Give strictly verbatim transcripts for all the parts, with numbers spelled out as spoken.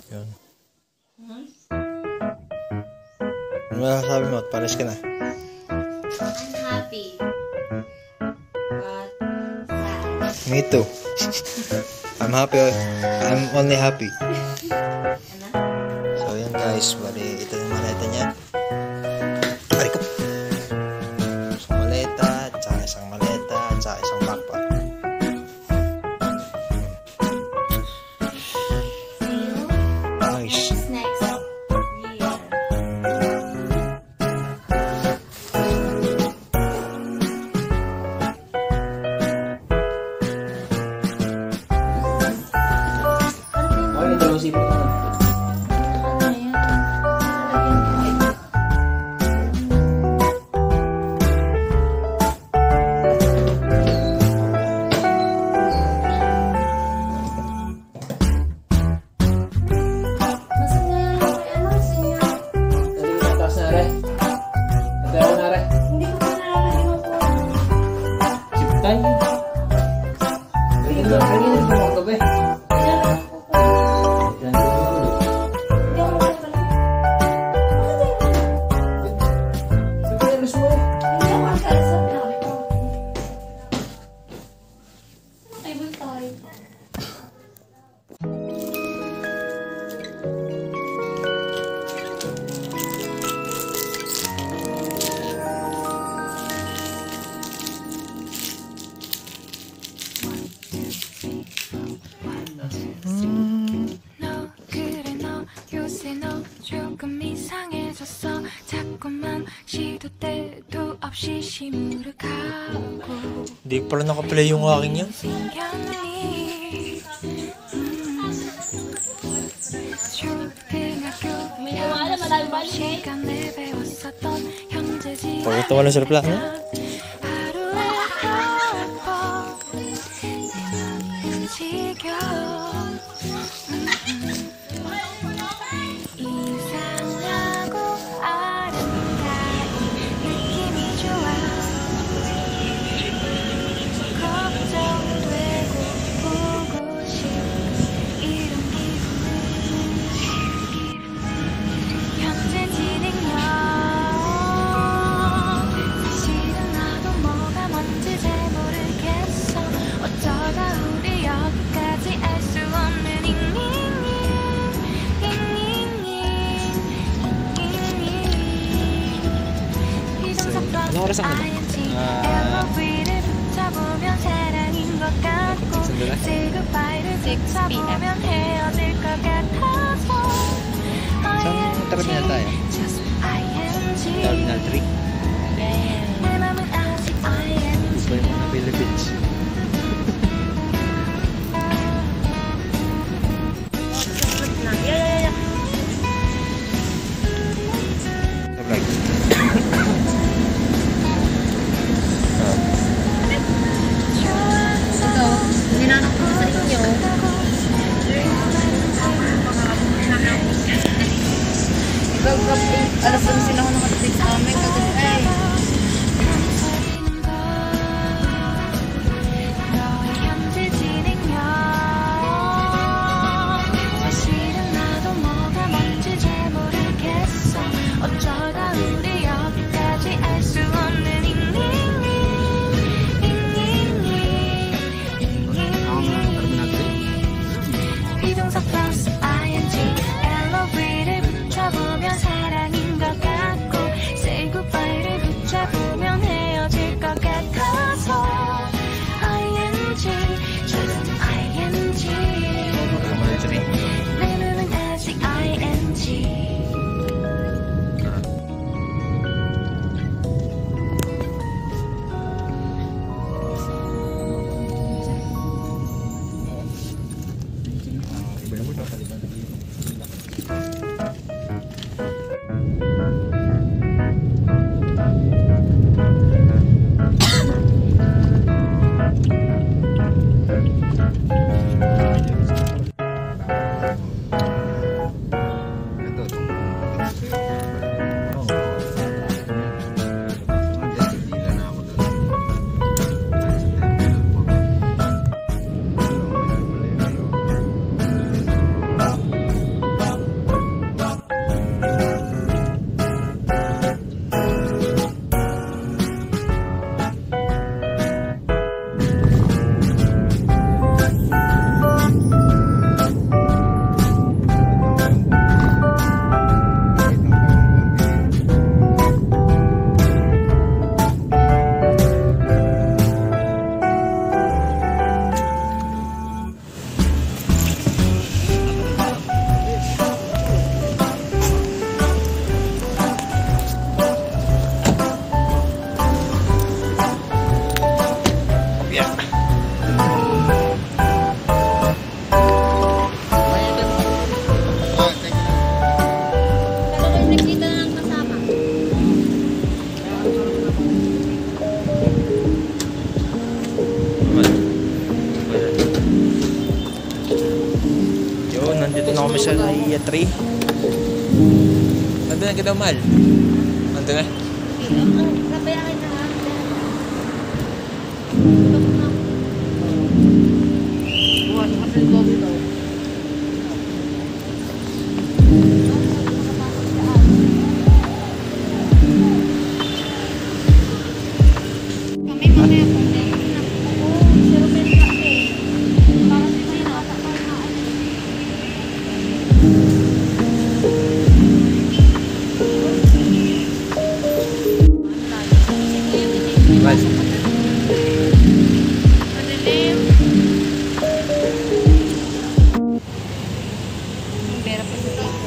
Yun. Ano masasabi mo? Pares ka na? I'm happy. But sad. Me too. I'm happy. I'm only happy. Ano? So yan guys, bali ito yung maleta niya. Ay ko. Isang maleta, tsaka isang maleta, tsaka isang backpack. Nice. What's next? Yeah. Ay, ito yung sipot na. Ano yan? Lagyan ko. Masang na yan. Ay, ano? Senior? Dali yung taas na re. Ito ako na re. Hindi ko pa nalalagyan ng phone. Chip time. Ganyan lang. Ganyan lang yung mga gabi. Diyan lang ako po. Yan, yan, yan. Hindi ako makapala. Ito yung alis mo. Hindi ako makapala sa pinakali ko. Ay, bull tayo. 너 그래 너 요새 너 조금 이상해졌어 자꾸만 시도 때도 없이 시무룩하고 Hindi pala nakaplay yung aking yan. 생겼니 초등학교 시간 내배웠었던 현재지 Pakita mo lang sa reply. 하루 아파 내 맘이 움직여 이상하고 아름다운 느낌이 좋아 걱정되고 보고 싶은 이런 기분은 현재 진행형 사실은 나도 뭐가 뭔지 잘 모르겠어 어쩌다 우리 여기까지 알 수 없는 잉잉잉 Anong oras ang ano? Ah, 엘로비를 붙여보면 사랑인 것 같고 sandali. Say goodbye를 붙여보면 헤어질 것 같아서 Saan terminal tayo? Just ing Terminal three. 내 맘은 아직 ing Iba yung mga Philippines. Sa vlog. Ito, ninanong ko sa inyo. Ikaw, alas kung sila ko nakatid sa amin kagabi ay. 너의 현재 진행형 사실은 나도 뭐가 뭔지 잘 모르겠어 어쩌다 우리 여기까지 알 수 없는 잉잉잉 비동사 플러스 ing 엘로비를 붙여보면 사랑인 것 같고 Say goodbye를 붙여보면 헤어질 것 같아서 ing just ing 내 맘은 아직 ing Galleria three. Nandun na kita, mahal. Nandun na. Nabayaran na nga. Buwan, kasi ito dito. Kami mamaya po din. Oo, zero bell na eh. Parang si Sina, katakal na ano. Mahal. Madilim. Yung pera pa sa dito.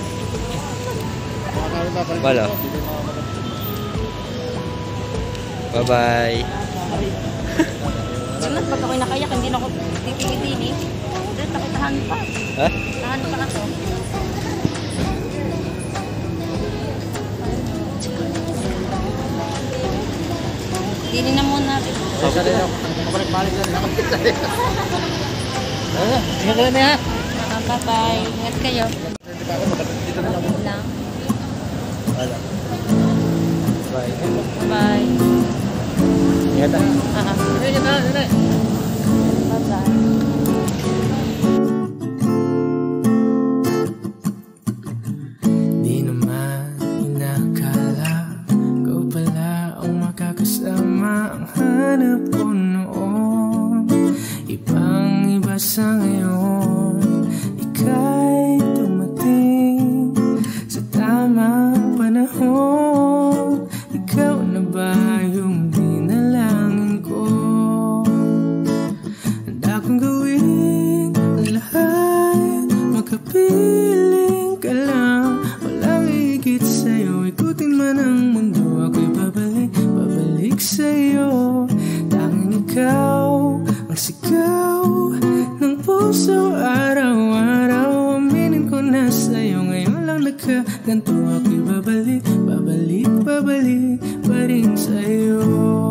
Wala. Bye-bye. Sunod, pag ako'y nakayak, hindi na ako titingin eh. Dahil takitahan pa. Ha? Tahan pa ako. Dili na muna natin. Mabalik-balik na rin. Ingat ka na ha. Bye-bye. Ingat kayo. Dito na lang. Lang. Wala. Bye. Bye. Ingat ah. Ah, Ingat na, ingat. bye-bye. Di naman inakala ikaw pala ang makakasama ang hanap ko noon. Ibang iba sa ngayon, ika'y dumating sa tamang panahon. Ikaw na ba yung dinalangin ko? Handa kong gawin ang lahat, makapiling ka lang. Walang higit sa'yo, ikutin man ang mundo. Ako'y babalik, babalik sa'yo. Tanging ikaw ang sigaw ng puso araw-araw. Aminin ko na sa'yo, ngayon lang nagkaganto. Ako'y babalik, babalik, babalik pa rin sa'yo.